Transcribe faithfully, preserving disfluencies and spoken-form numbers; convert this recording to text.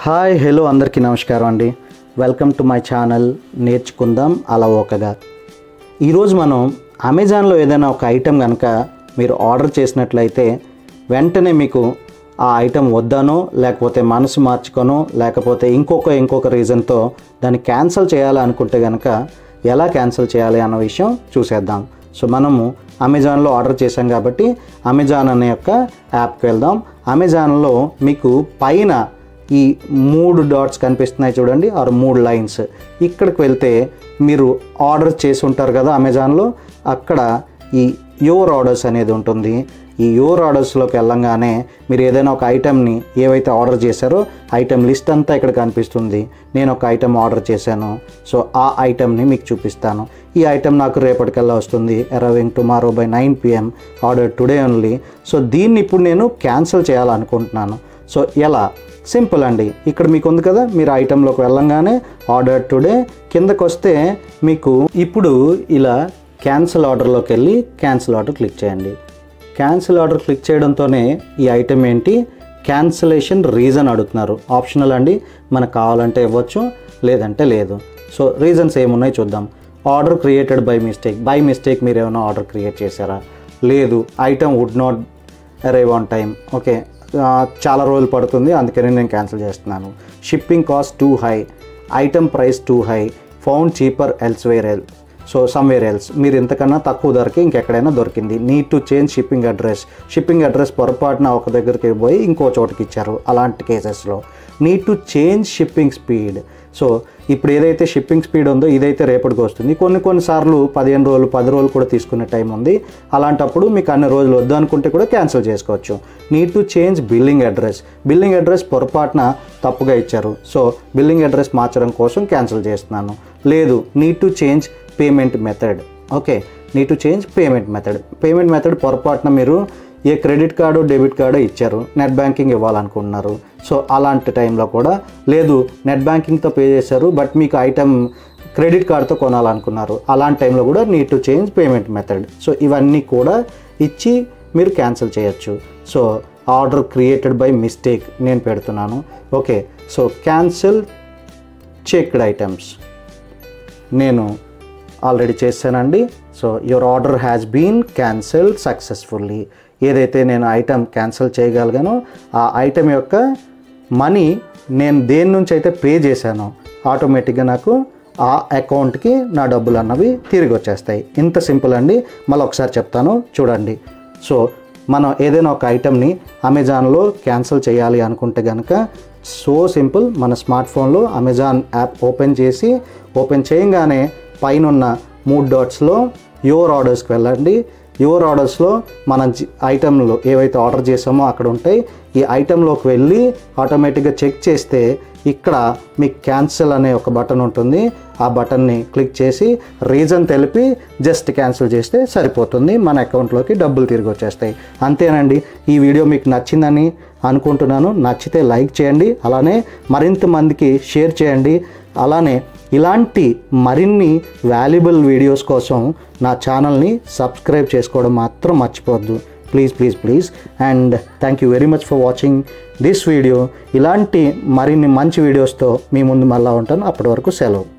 Hi hello అందరికీ నమస్కారం అండి. వెల్కమ్ టు మై ఛానల్ నేర్చుకుందాం అలవోకగా. ఈరోజు మనం అమెజాన్లో ఏదైనా ఒక ఐటెం కనుక మీరు ఆర్డర్ చేసినట్లయితే వెంటనే మీకు ఆ ఐటెం వద్దనో లేకపోతే మనసు మార్చుకొనో లేకపోతే ఇంకొక ఇంకొక రీజన్తో దాన్ని క్యాన్సిల్ చేయాలనుకుంటే కనుక ఎలా క్యాన్సిల్ చేయాలి అన్న విషయం చూసేద్దాం. సో మనము అమెజాన్లో ఆర్డర్ చేసాం కాబట్టి అమెజాన్ అనే యొక్క యాప్కి వెళ్దాం. అమెజాన్లో మీకు పైన ఈ మూడు డాట్స్ కనిపిస్తున్నాయి చూడండి, ఆరు మూడు లైన్స్. ఇక్కడికి వెళ్తే మీరు ఆర్డర్ చేసి ఉంటారు కదా అమెజాన్లో, అక్కడ ఈ యువర్ ఆర్డర్స్ అనేది ఉంటుంది. ఈ యువర్ ఆర్డర్స్లోకి వెళ్ళంగానే మీరు ఏదైనా ఒక ఐటెంని ఏవైతే ఆర్డర్ చేశారో ఐటెం లిస్ట్ అంతా ఇక్కడ కనిపిస్తుంది. నేను ఒక ఐటెం ఆర్డర్ చేశాను, సో ఆ ఐటెంని మీకు చూపిస్తాను. ఈ ఐటెం నాకు రేపటికల్లా వస్తుంది, arriving tomorrow by nine PM, order today only. So దీన్ని ఇప్పుడు నేను క్యాన్సిల్ చేయాలనుకుంటున్నాను. సో ఎలా? సింపుల్ అండి. ఇక్కడ మీకు ఉంది కదా, మీరు ఐటెంలోకి వెళ్ళంగానే ఆర్డర్ టుడే కిందకు వస్తే మీకు ఇప్పుడు ఇలా క్యాన్సిల్ ఆర్డర్లోకి వెళ్ళి క్యాన్సిల్ ఆర్డర్ క్లిక్ చేయండి. క్యాన్సిల్ ఆర్డర్ క్లిక్ చేయడంతోనే ఈ ఐటెం ఏంటి, క్యాన్సిలేషన్ రీజన్ అడుగుతున్నారు. ఆప్షనల్ అండి, మనకు కావాలంటే ఇవ్వచ్చు లేదంటే లేదు. సో రీజన్స్ ఏమున్నాయి చూద్దాం. Order created by mistake. By mistake మీరు ఏమైనా ఆర్డర్ క్రియేట్ చేశారా? లేదు. Item would not arrive on time. Okay, చాలా రోజులు పడుతుంది అందుకని నేను క్యాన్సిల్ చేస్తున్నాను. Shipping cost too high, item price too high, found cheaper elsewhere also somewhere else. మీరు ఇంతకన్నా తక్కువ ధరకి ఇంకెక్కడైనా దొరికింది. Need to change shipping address. Shipping address పొరపాటున ఒక దగ్గరికి పోయి ఇంకో చోటుకి ఇచ్చారు. అలాంటి కేసెస్లో need to change shipping speed. So ఇప్పుడు ఏదైతే షిప్పింగ్ స్పీడ్ ఉందో ఇదైతే రేపటికి వస్తుంది. కొన్ని కొన్నిసార్లు పదిహేను రోజులు పది రోజులు కూడా తీసుకునే టైం ఉంది. అలాంటప్పుడు మీకు అన్ని రోజులు వద్దు అనుకుంటే కూడా క్యాన్సిల్ చేసుకోవచ్చు. Need to change billing address. Billing address పొరపాటున తప్పుగా ఇచ్చారు, సో బిల్లింగ్ అడ్రస్ మార్చడం కోసం క్యాన్సిల్ చేస్తున్నాను. లేదు. Need to change payment method. Okay, need to change payment method. Payment method పొరపాటున మీరు ఏ క్రెడిట్ కార్డు డెబిట్ కార్డు ఇచ్చారు, నెట్ బ్యాంకింగ్ ఇవ్వాలనుకుంటున్నారు. సో అలాంటి టైంలో కూడా లేదు, నెట్ బ్యాంకింగ్తో పే చేశారు బట్ మీకు ఐటమ్ క్రెడిట్ కార్డుతో కొనాలనుకున్నారు. అలాంటి టైంలో కూడా need to change payment method. So ఇవన్నీ కూడా ఇచ్చి మీరు క్యాన్సిల్ చేయొచ్చు. So order created by mistake నేను పెడుతున్నాను. Okay, so cancel checked items నేను ఆల్రెడీ చేశానండి. So your order has been cancelled successfully. ఏదైతే నేను ఐటెం క్యాన్సిల్ చేయగలిగానో ఆ ఐటెం యొక్క మనీ నేను దేని నుంచి అయితే పే చేశానో ఆటోమేటిక్గా నాకు ఆ అకౌంట్కి నా డబ్బులు అన్నవి తిరిగి వచ్చేస్తాయి. ఇంత సింపుల్ అండి. మళ్ళీ ఒకసారి చెప్తాను చూడండి. సో మనం ఏదైనా ఒక ఐటెంని అమెజాన్లో క్యాన్సిల్ చేయాలి అనుకుంటే కనుక సో సింపుల్. మన స్మార్ట్ ఫోన్లో అమెజాన్ యాప్ ఓపెన్ చేసి ఓపెన్ చేయగానే పైన ఉన్న మూడు డాట్స్లో యువర్ ఆర్డర్స్కి వెళ్ళండి. యువర్ ఆర్డర్స్లో మన ఐటెంలు ఏవైతే ఆర్డర్ చేసామో అక్కడ ఉంటాయి. ఈ ఐటెంలోకి వెళ్ళి ఆటోమేటిక్గా చెక్ చేస్తే ఇక్కడ మీకు క్యాన్సిల్ అనే ఒక బటన్ ఉంటుంది. ఆ బటన్ని క్లిక్ చేసి రీజన్ తెలిపి జస్ట్ క్యాన్సిల్ చేస్తే సరిపోతుంది. మన అకౌంట్లోకి డబ్బులు తిరిగి వచ్చేస్తాయి. అంతేనండి. ఈ వీడియో మీకు నచ్చిందని అనుకుంటున్నాను. నచ్చితే లైక్ చేయండి, అలానే మరింత మందికి షేర్ చేయండి. అలానే ఇలాంటి మరిన్ని వాల్యుబుల్ వీడియోస్ కోసం నా ఛానల్ని సబ్స్క్రైబ్ చేసుకోవడం మాత్రం మర్చిపోవద్దు. Please please please and thank you very much for watching this video. ఇలాంటి మరిన్ని మంచి వీడియోస్తో మీ ముందు మళ్ళీ ఉంటాను. అప్పటి వరకు సెలవు.